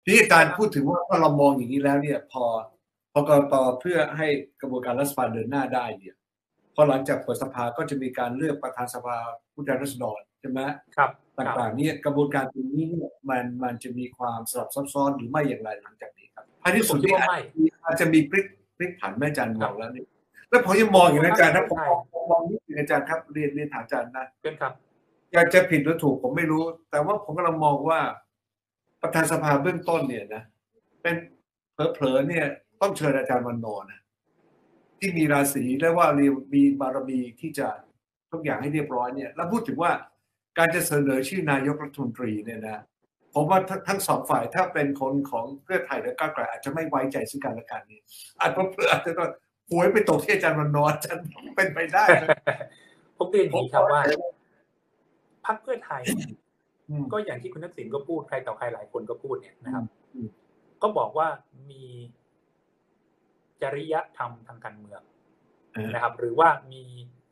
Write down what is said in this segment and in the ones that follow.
ที่อาจารย์พูดถึงว่าถ้าเรามองอย่างนี้แล้วเนี่ยพอกกตเพื่อให้กระบวนการรัฐสภาเดินหน้าได้เนี่ยพอหลังจากเปิดสภาก็จะมีการเลือกประธานสภาผู้แทนราษฎรใช่ไหมครับต่างๆเนี่ยกระบวนการตรงนี้เนี่ยมันจะมีความสลับซับซ้อนหรือไม่อย่างไรหลังจากนี้ครับท้ายที่สุดนี่อาจจะมีพลิกผันแม่อาจารย์บอกแล้วนี่แล้วผมยังมองอย่างนั้นอาจารย์ถ้าผมมองนิดนึงอาจารย์ครับเรียนถามอาจารย์นะเป็นครับอยากจะผิดหรือถูกผมไม่รู้แต่ว่าผมกำลังมองว่าประธานสภาเบื้องต้นเนี่ยนะเป็นเผลอๆเนี่ยต้องเชิญอาจารย์วันนอร์นะที่มีราศีและว่ามีบารมีที่จะทุกอย่างให้เรียบร้อยเนี่ยแล้วพูดถึงว่าการจะเสนอชื่อนายกรัฐมนตรีเนี่ยนะผมว่าทั้งสองฝ่ายถ้าเป็นคนของเพื่อไทยและก้าวไกลอาจจะไม่ไว้ใจซึ่งกันและกันนี่อาจจะต้องหวยไปตกที่อาจารย์วันนอร์อาจารย์เป็นไปได้ผมเรียนอย่างนี้ครับว่าพรรคเพื่อไทยก็อย่างที่คุณทักษิณก็พูดใครต่อใครหลายคนก็พูดเนี่ยนะครับก็บอกว่ามีจริยธรรมทางการเมืองนะครับหรือว่ามี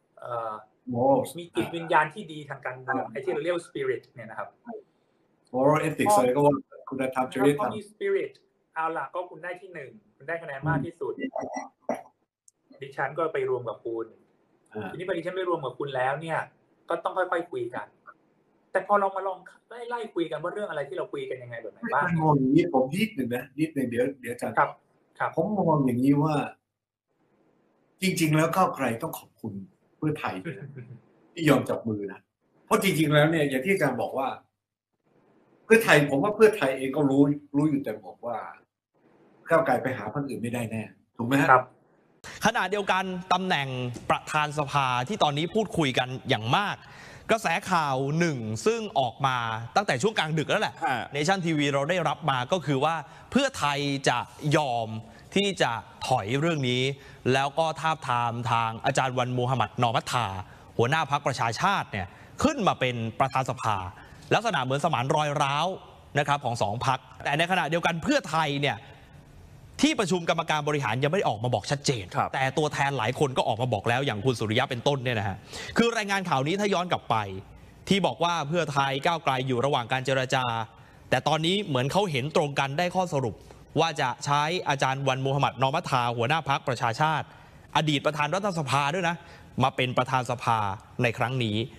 จิตวิญญาณที่ดีทางการเมืองไอ้ที่เราเรียกว่า spirit เนี่ยนะครับ moral ethics อะไรก็ว่าคุณธรรมจริยธรรมมี spirit เอาล่ะก็คุณได้ที่1คุณได้คะแนนมากที่สุดดิฉันก็ไปรวมกับคุณทีนี้พอดิฉันไม่รวมกับคุณแล้วเนี่ยก็ต้องค่อยๆคุยกันแต่พอเรามาลองไล่คุยกันว่าเรื่องอะไรที่เราคุยกันยังไงแบบไหนบ้างมองอย่างนี้ผมนิดหนึ่งเดี๋ยวอาจารย์ครับผมมองอย่างนี้ว่าจริงๆแล้วก้าวไกลต้องขอบคุณเพื่อไทยที่ยอมจับมือนะเพราะจริงๆแล้วเนี่ยอย่างที่อาจารย์บอกว่าเพื่อไทยผมว่าเพื่อไทยเองก็รู้อยู่แต่บอกว่าก้าวไกลไปหาคนอื่นไม่ได้แน่ถูกไหมครับขณะเดียวกันตำแหน่งประธานสภาที่ตอนนี้พูดคุยกันอย่างมากกระแสข่าวหนึ่งซึ่งออกมาตั้งแต่ช่วงกลางดึกแล้วแหละเนชั่นทีวีเราได้รับมาก็คือว่าเพื่อไทยจะยอมที่จะถอยเรื่องนี้แล้วก็ทาบทามทางอาจารย์วันมูฮัมหมัดนอมัตถาหัวหน้าพรรคประชาชาติเนี่ยขึ้นมาเป็นประธานสภาลักษณะเหมือนสมานรอยร้าวนะครับของสองพรรคแต่ในขณะเดียวกันเพื่อไทยเนี่ยที่ประชุมกรรมการบริหารยังไม่ได้ออกมาบอกชัดเจนแต่ตัวแทนหลายคนก็ออกมาบอกแล้วอย่างคุณสุริยะเป็นต้นเนี่ยนะฮะคือรายงานข่าวนี้ถ้าย้อนกลับไปที่บอกว่าเพื่อไทยก้าวไกลอยู่ระหว่างการเจรจาแต่ตอนนี้เหมือนเขาเห็นตรงกันได้ข้อสรุปว่าจะใช้อาจารย์วันมูฮัมหมัดนอมัตถาหัวหน้าพรรคประชาชาติอดีตประธานรัฐสภาด้วยนะมาเป็นประธานสภาในครั้งนี้